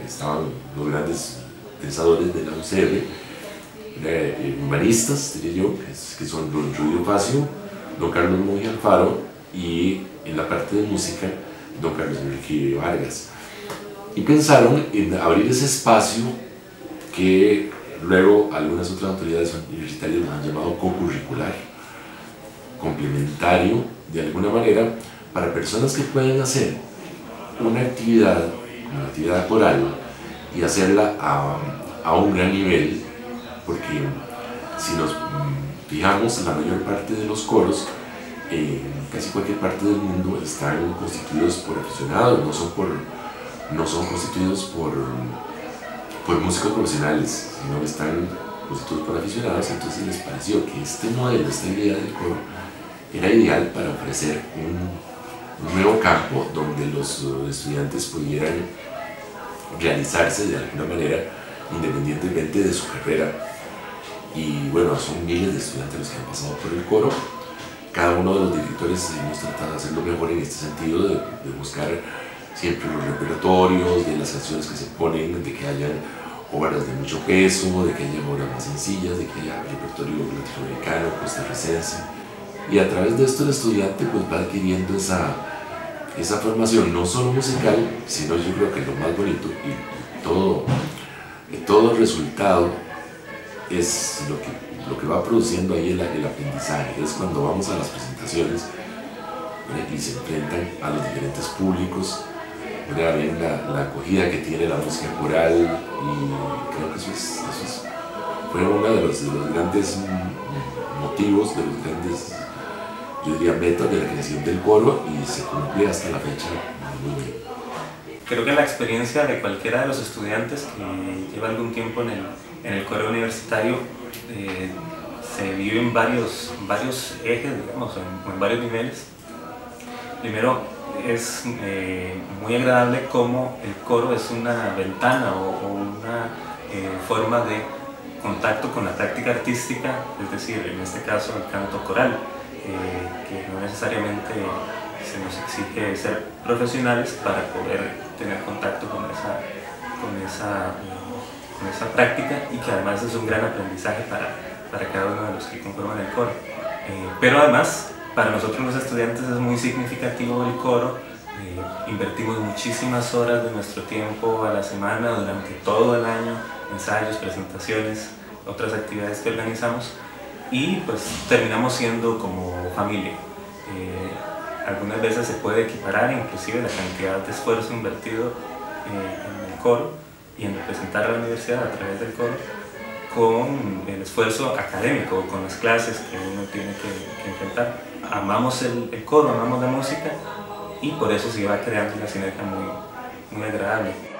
estaban los grandes pensadores de la UCR, humanistas, diría yo, que son Ruido Facio, don Carlos Monge Alfaro, y en la parte de música, don Carlos Enrique Vargas. Y pensaron en abrir ese espacio que luego algunas otras autoridades universitarias nos han llamado co-curricular, complementario de alguna manera, para personas que pueden hacer una actividad coral y hacerla a un gran nivel, porque si nos fijamos, la mayor parte de los coros en casi cualquier parte del mundo están constituidos por aficionados, no son constituidos por músicos profesionales, sino que están constituidos por aficionados. Entonces les pareció que este modelo, esta idea del coro, era ideal para ofrecer un nuevo campo donde los estudiantes pudieran realizarse de alguna manera independientemente de su carrera. Y bueno, son miles de estudiantes los que han pasado por el coro. Cada uno de los directores hemos tratado de hacerlo mejor en este sentido, de buscar siempre los repertorios de las canciones que se ponen, de que haya obras de mucho peso, de que haya obras más sencillas, de que haya repertorio latinoamericano, costarricense. Y a través de esto el estudiante pues va adquiriendo esa formación no solo musical, sino yo creo que lo más bonito y todo el resultado es lo que va produciendo ahí el aprendizaje. Es cuando vamos a las presentaciones y se enfrentan a los diferentes públicos, ven la acogida que tiene la música coral, y creo que fue uno de los grandes motivos, de los grandes, yo diría, metas de la creación del coro, y se cumple hasta la fecha muy bien. Creo que la experiencia de cualquiera de los estudiantes que lleva algún tiempo en el coro universitario se vive en varios ejes, digamos, en varios niveles. Primero, es muy agradable cómo el coro es una ventana o una forma de contacto con la práctica artística, es decir, en este caso el canto coral, que no necesariamente se nos exige ser profesionales para poder tener contacto con esa práctica, y que además es un gran aprendizaje para cada uno de los que conforman el coro. Pero además, para nosotros los estudiantes es muy significativo el coro. Invertimos muchísimas horas de nuestro tiempo a la semana, durante todo el año, ensayos, presentaciones, otras actividades que organizamos, y pues terminamos siendo como familia. Algunas veces se puede equiparar inclusive la cantidad de esfuerzo invertido en el coro y en representar a la universidad a través del coro con el esfuerzo académico, con las clases que uno tiene que enfrentar. Amamos el coro, amamos la música, y por eso se va creando una sinergia muy agradable.